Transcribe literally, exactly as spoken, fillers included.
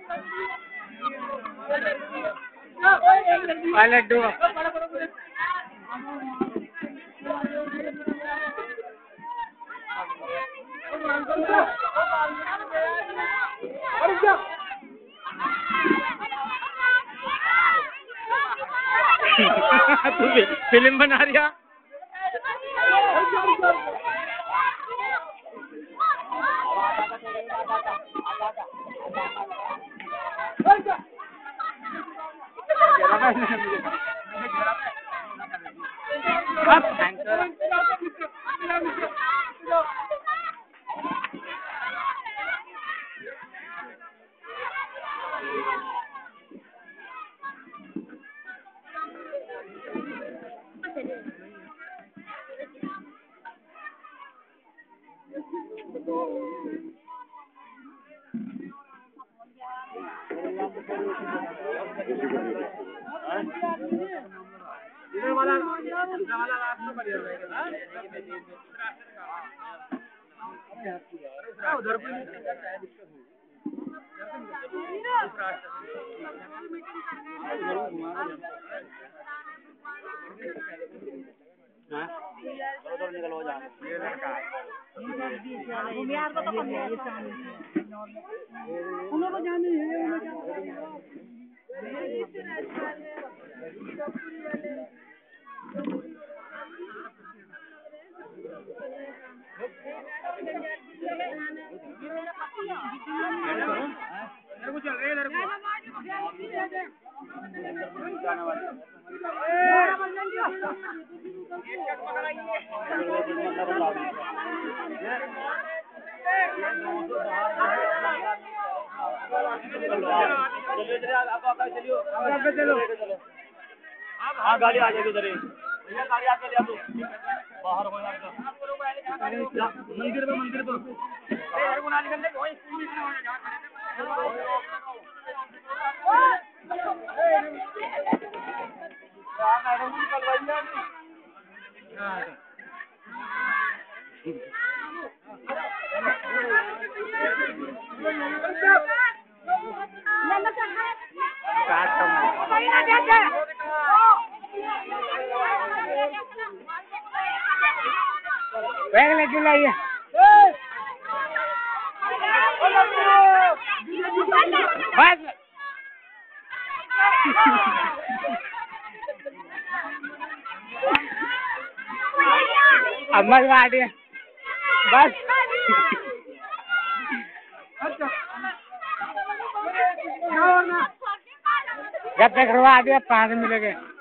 लड्डू तू फिल्म बना रही है। इधर वाला इधर वाला लास्ट में बढ़िया रहेगा। उधर कोई उधर निकल हो जा। ये लड़का को तो कर लिया ये शाम उनको जाने हाँ गाड़ी आ जाएगी उधर भैया गाड़ी आके ले आ तू बाहर हो यार मंदिर पे मंदिर बैग लेके लाइए। बस अब मत बांटिए बस जब तक करवा दिया पाँच मिलेंगे।